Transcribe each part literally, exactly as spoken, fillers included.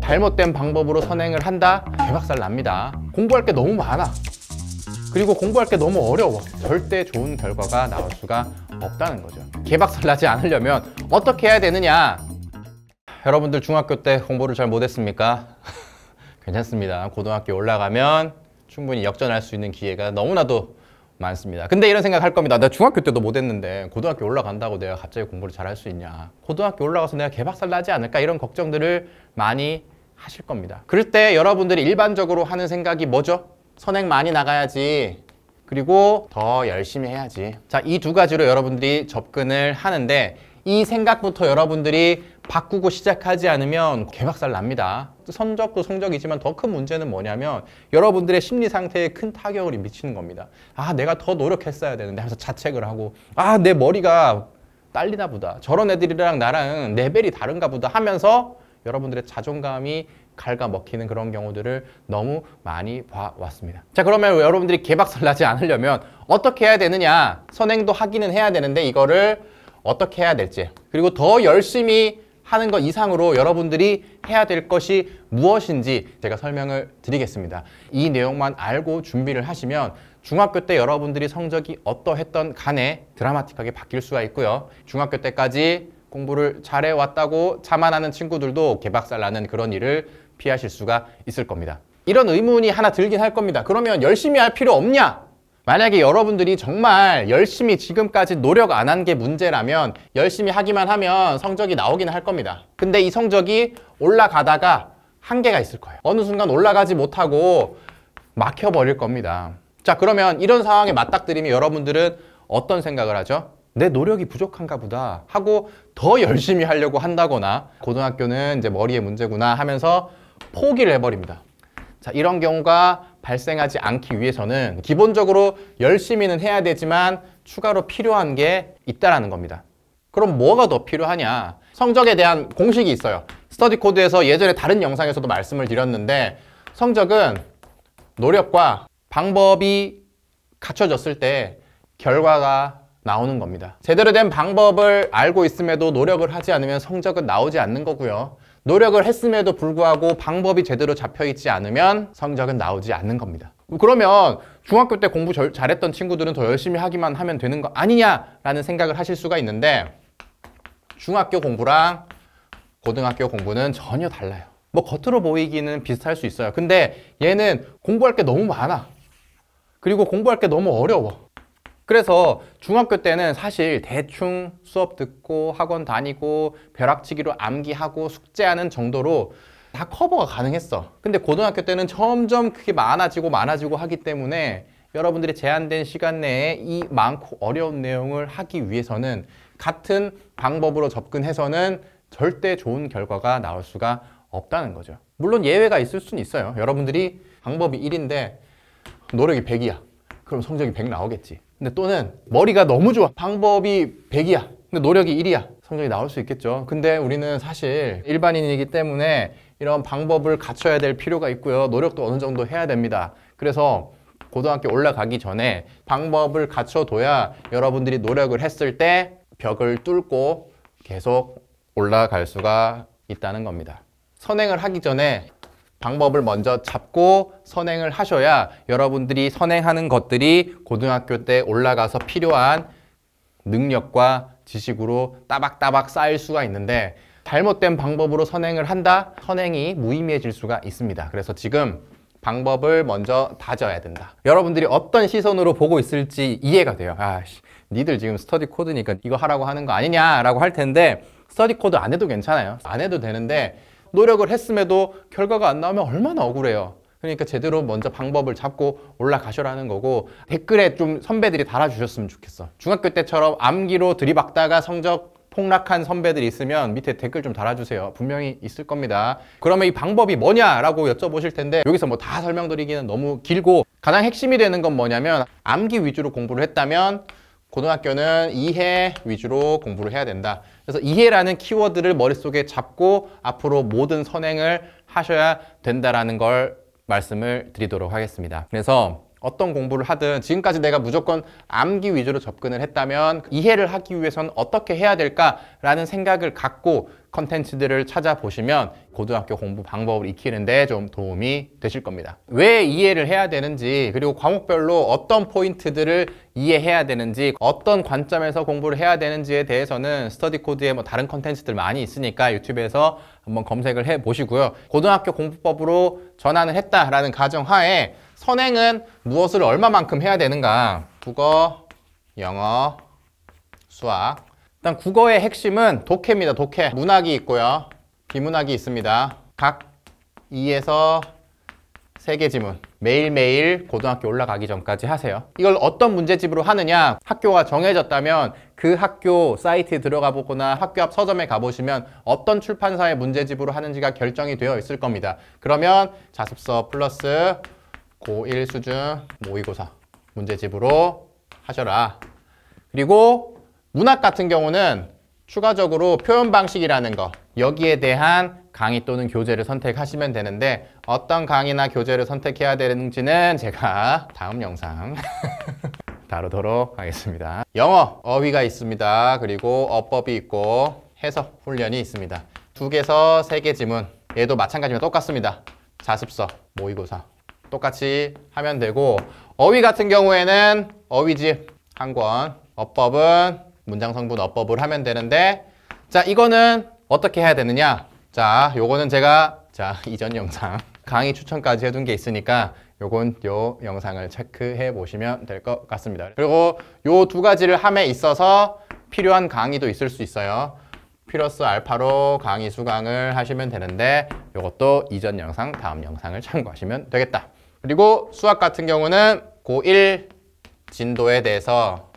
잘못된 방법으로 선행을 한다? 개박살 납니다. 공부할 게 너무 많아. 그리고 공부할 게 너무 어려워. 절대 좋은 결과가 나올 수가 없다는 거죠. 개박살 나지 않으려면 어떻게 해야 되느냐? 여러분들 중학교 때 공부를 잘 못했습니까? 괜찮습니다. 고등학교 올라가면 충분히 역전할 수 있는 기회가 너무나도 많습니다. 근데 이런 생각 할 겁니다. 내가 중학교 때도 못했는데 고등학교 올라간다고 내가 갑자기 공부를 잘할 수 있냐? 고등학교 올라가서 내가 개박살 나지 않을까? 이런 걱정들을 많이 하실 겁니다. 그럴 때 여러분들이 일반적으로 하는 생각이 뭐죠? 선행 많이 나가야지. 그리고 더 열심히 해야지. 자, 이 두 가지로 여러분들이 접근을 하는데 이 생각부터 여러분들이 바꾸고 시작하지 않으면 개박살 납니다. 성적도 성적이지만 더 큰 문제는 뭐냐면 여러분들의 심리 상태에 큰 타격을 미치는 겁니다. 아, 내가 더 노력했어야 되는데 하면서 자책을 하고, 아, 내 머리가 딸리나 보다. 저런 애들이랑 나랑 레벨이 다른가 보다 하면서 여러분들의 자존감이 갉아먹히는 그런 경우들을 너무 많이 봐왔습니다. 자, 그러면 여러분들이 개박살 나지 않으려면 어떻게 해야 되느냐? 선행도 하기는 해야 되는데 이거를 어떻게 해야 될지, 그리고 더 열심히 하는 것 이상으로 여러분들이 해야 될 것이 무엇인지 제가 설명을 드리겠습니다. 이 내용만 알고 준비를 하시면 중학교 때 여러분들이 성적이 어떠했던 간에 드라마틱하게 바뀔 수가 있고요. 중학교 때까지 공부를 잘해왔다고 자만하는 친구들도 개박살 나는 그런 일을 피하실 수가 있을 겁니다. 이런 의문이 하나 들긴 할 겁니다. 그러면 열심히 할 필요 없냐? 만약에 여러분들이 정말 열심히 지금까지 노력 안 한 게 문제라면 열심히 하기만 하면 성적이 나오긴 할 겁니다. 근데 이 성적이 올라가다가 한계가 있을 거예요. 어느 순간 올라가지 못하고 막혀버릴 겁니다. 자, 그러면 이런 상황에 맞닥뜨리면 여러분들은 어떤 생각을 하죠? 내 노력이 부족한가 보다 하고 더 열심히 하려고 한다거나 고등학교는 이제 머리의 문제구나 하면서 포기를 해버립니다. 자, 이런 경우가 발생하지 않기 위해서는 기본적으로 열심히는 해야 되지만 추가로 필요한 게 있다라는 겁니다. 그럼 뭐가 더 필요하냐? 성적에 대한 공식이 있어요. 스터디 코드에서 예전에 다른 영상에서도 말씀을 드렸는데 성적은 노력과 방법이 갖춰졌을 때 결과가 나오는 겁니다. 제대로 된 방법을 알고 있음에도 노력을 하지 않으면 성적은 나오지 않는 거고요. 노력을 했음에도 불구하고 방법이 제대로 잡혀있지 않으면 성적은 나오지 않는 겁니다. 그러면 중학교 때 공부 절, 잘했던 친구들은 더 열심히 하기만 하면 되는 거 아니냐라는 생각을 하실 수가 있는데 중학교 공부랑 고등학교 공부는 전혀 달라요. 뭐 겉으로 보이기는 비슷할 수 있어요. 근데 얘는 공부할 게 너무 많아. 그리고 공부할 게 너무 어려워. 그래서 중학교 때는 사실 대충 수업 듣고 학원 다니고 벼락치기로 암기하고 숙제하는 정도로 다 커버가 가능했어. 근데 고등학교 때는 점점 그게 많아지고 많아지고 하기 때문에 여러분들이 제한된 시간 내에 이 많고 어려운 내용을 하기 위해서는 같은 방법으로 접근해서는 절대 좋은 결과가 나올 수가 없다는 거죠. 물론 예외가 있을 수는 있어요. 여러분들이 방법이 일인데 노력이 백이야. 그럼 성적이 백 나오겠지. 근데 또는 머리가 너무 좋아. 방법이 백이야. 근데 노력이 일이야. 성적이 나올 수 있겠죠. 근데 우리는 사실 일반인이기 때문에 이런 방법을 갖춰야 될 필요가 있고요. 노력도 어느 정도 해야 됩니다. 그래서 고등학교 올라가기 전에 방법을 갖춰둬야 여러분들이 노력을 했을 때 벽을 뚫고 계속 올라갈 수가 있다는 겁니다. 선행을 하기 전에 방법을 먼저 잡고 선행을 하셔야 여러분들이 선행하는 것들이 고등학교 때 올라가서 필요한 능력과 지식으로 따박따박 쌓일 수가 있는데 잘못된 방법으로 선행을 한다? 선행이 무의미해질 수가 있습니다. 그래서 지금 방법을 먼저 다져야 된다. 여러분들이 어떤 시선으로 보고 있을지 이해가 돼요. 아, 니들 지금 스터디 코드니까 이거 하라고 하는 거 아니냐라고 할 텐데 스터디 코드 안 해도 괜찮아요. 안 해도 되는데 노력을 했음에도 결과가 안 나오면 얼마나 억울해요. 그러니까 제대로 먼저 방법을 잡고 올라가셔라는 거고 댓글에 좀 선배들이 달아주셨으면 좋겠어. 중학교 때처럼 암기로 들이박다가 성적 폭락한 선배들이 있으면 밑에 댓글 좀 달아주세요. 분명히 있을 겁니다. 그러면 이 방법이 뭐냐라고 여쭤보실 텐데 여기서 뭐 다 설명드리기는 너무 길고 가장 핵심이 되는 건 뭐냐면 암기 위주로 공부를 했다면 고등학교는 이해 위주로 공부를 해야 된다. 그래서 이해라는 키워드를 머릿속에 잡고 앞으로 모든 선행을 하셔야 된다라는 걸 말씀을 드리도록 하겠습니다. 그래서 어떤 공부를 하든 지금까지 내가 무조건 암기 위주로 접근을 했다면 이해를 하기 위해서는 어떻게 해야 될까라는 생각을 갖고 컨텐츠들을 찾아보시면 고등학교 공부 방법을 익히는데 좀 도움이 되실 겁니다. 왜 이해를 해야 되는지, 그리고 과목별로 어떤 포인트들을 이해해야 되는지, 어떤 관점에서 공부를 해야 되는지에 대해서는 스터디코드에 뭐 다른 컨텐츠들 많이 있으니까 유튜브에서 한번 검색을 해 보시고요. 고등학교 공부법으로 전환을 했다라는 가정하에 선행은 무엇을 얼마만큼 해야 되는가? 국어, 영어, 수학. 일단 국어의 핵심은 독해입니다. 독해. 문학이 있고요. 비문학이 있습니다. 각 이에서 세 개 지문. 매일매일 고등학교 올라가기 전까지 하세요. 이걸 어떤 문제집으로 하느냐? 학교가 정해졌다면 그 학교 사이트에 들어가 보거나 학교 앞 서점에 가보시면 어떤 출판사의 문제집으로 하는지가 결정이 되어 있을 겁니다. 그러면 자습서 플러스 고일 수준 모의고사 문제집으로 하셔라. 그리고 문학 같은 경우는 추가적으로 표현 방식이라는 거, 여기에 대한 강의 또는 교재를 선택하시면 되는데 어떤 강의나 교재를 선택해야 되는지는 제가 다음 영상 다루도록 하겠습니다. 영어 어휘가 있습니다. 그리고 어법이 있고 해석 훈련이 있습니다. 두 개에서 세 개 지문, 얘도 마찬가지로 똑같습니다. 자습서, 모의고사 똑같이 하면 되고, 어휘 같은 경우에는 어휘집 한 권, 어법은 문장 성분 어법을 하면 되는데, 자, 이거는 어떻게 해야 되느냐? 자, 요거는 제가 자 이전 영상 강의 추천까지 해둔 게 있으니까 요건 요 영상을 체크해 보시면 될 것 같습니다. 그리고 요 두 가지를 함에 있어서 필요한 강의도 있을 수 있어요. 플러스 알파로 강의 수강을 하시면 되는데 요것도 이전 영상, 다음 영상을 참고하시면 되겠다. 그리고 수학 같은 경우는 고일 진도에 대해서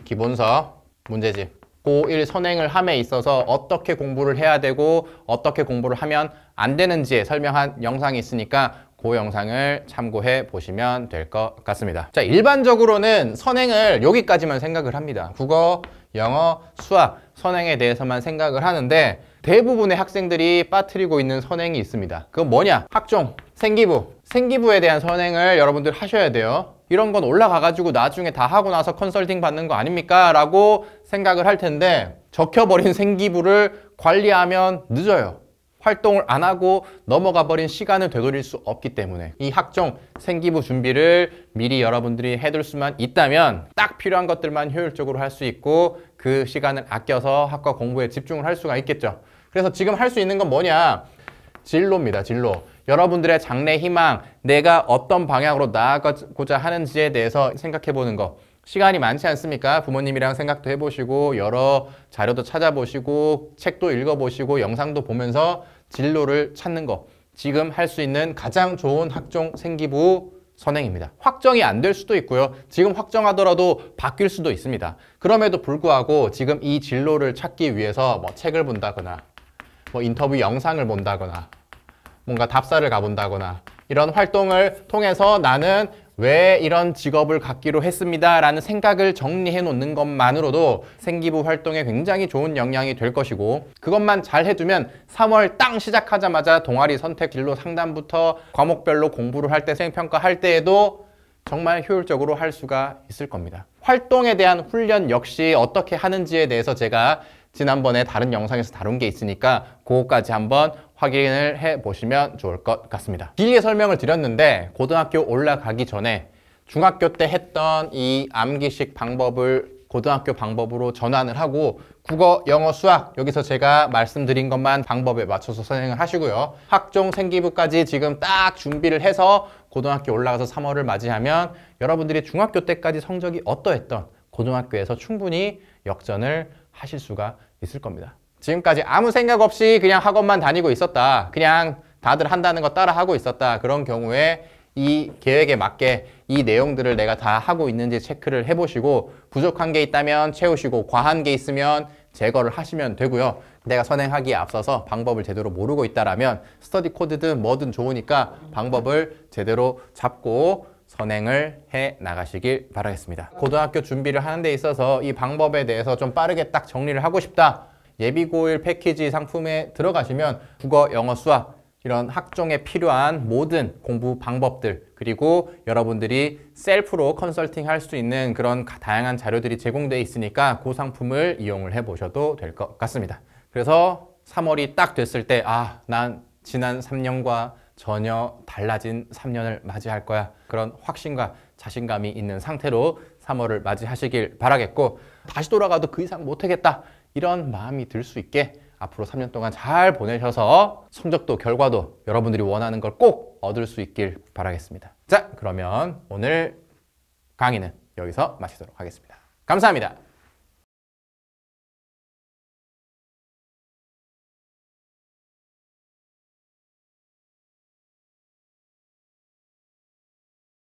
기본서 문제집, 고일 선행을 함에 있어서 어떻게 공부를 해야 되고 어떻게 공부를 하면 안 되는지에 설명한 영상이 있으니까 그 영상을 참고해 보시면 될 것 같습니다. 자, 일반적으로는 선행을 여기까지만 생각을 합니다. 국어, 영어, 수학, 선행에 대해서만 생각을 하는데 대부분의 학생들이 빠뜨리고 있는 선행이 있습니다. 그건 뭐냐? 학종, 생기부. 생기부에 대한 선행을 여러분들 하셔야 돼요. 이런 건 올라가가지고 나중에 다 하고 나서 컨설팅 받는 거 아닙니까? 라고 생각을 할 텐데 적혀버린 생기부를 관리하면 늦어요. 활동을 안 하고 넘어가 버린 시간을 되돌릴 수 없기 때문에 이 학종, 생기부 준비를 미리 여러분들이 해둘 수만 있다면 딱 필요한 것들만 효율적으로 할 수 있고 그 시간을 아껴서 학과 공부에 집중을 할 수가 있겠죠. 그래서 지금 할 수 있는 건 뭐냐? 진로입니다. 진로. 여러분들의 장래 희망, 내가 어떤 방향으로 나아가고자 하는지에 대해서 생각해 보는 거. 시간이 많지 않습니까? 부모님이랑 생각도 해보시고 여러 자료도 찾아보시고 책도 읽어보시고 영상도 보면서 진로를 찾는 거. 지금 할 수 있는 가장 좋은 학종 생기부 선행입니다. 확정이 안 될 수도 있고요. 지금 확정하더라도 바뀔 수도 있습니다. 그럼에도 불구하고 지금 이 진로를 찾기 위해서 뭐 책을 본다거나 뭐 인터뷰 영상을 본다거나 뭔가 답사를 가본다거나 이런 활동을 통해서 나는 왜 이런 직업을 갖기로 했습니다 라는 생각을 정리해 놓는 것만으로도 생기부 활동에 굉장히 좋은 영향이 될 것이고, 그것만 잘 해두면 삼월 땅 시작하자마자 동아리 선택 진로 상담부터 과목별로 공부를 할 때 수행평가 할 때에도 정말 효율적으로 할 수가 있을 겁니다. 활동에 대한 훈련 역시 어떻게 하는지에 대해서 제가 지난번에 다른 영상에서 다룬 게 있으니까 그거까지 한번 확인을 해 보시면 좋을 것 같습니다. 길게 설명을 드렸는데 고등학교 올라가기 전에 중학교 때 했던 이 암기식 방법을 고등학교 방법으로 전환을 하고 국어, 영어, 수학 여기서 제가 말씀드린 것만 방법에 맞춰서 선행을 하시고요. 학종, 생기부까지 지금 딱 준비를 해서 고등학교 올라가서 삼월을 맞이하면 여러분들이 중학교 때까지 성적이 어떠했던 고등학교에서 충분히 역전을 하실 수가 있을 겁니다. 지금까지 아무 생각 없이 그냥 학원만 다니고 있었다, 그냥 다들 한다는 거 따라 하고 있었다, 그런 경우에 이 계획에 맞게 이 내용들을 내가 다 하고 있는지 체크를 해보시고 부족한 게 있다면 채우시고 과한 게 있으면 제거를 하시면 되고요. 내가 선행하기에 앞서서 방법을 제대로 모르고 있다라면 스터디 코드든 뭐든 좋으니까 방법을 제대로 잡고 선행을 해 나가시길 바라겠습니다. 고등학교 준비를 하는 데 있어서 이 방법에 대해서 좀 빠르게 딱 정리를 하고 싶다. 예비고일 패키지 상품에 들어가시면 국어, 영어, 수학 이런 학종에 필요한 모든 공부 방법들, 그리고 여러분들이 셀프로 컨설팅 할 수 있는 그런 다양한 자료들이 제공되어 있으니까 그 상품을 이용을 해 보셔도 될 것 같습니다. 그래서 삼월이 딱 됐을 때, 아, 난 지난 삼 년과 전혀 달라진 삼 년을 맞이할 거야. 그런 확신과 자신감이 있는 상태로 삼월을 맞이하시길 바라겠고, 다시 돌아가도 그 이상 못하겠다, 이런 마음이 들 수 있게 앞으로 삼 년 동안 잘 보내셔서 성적도 결과도 여러분들이 원하는 걸 꼭 얻을 수 있길 바라겠습니다. 자, 그러면 오늘 강의는 여기서 마치도록 하겠습니다. 감사합니다.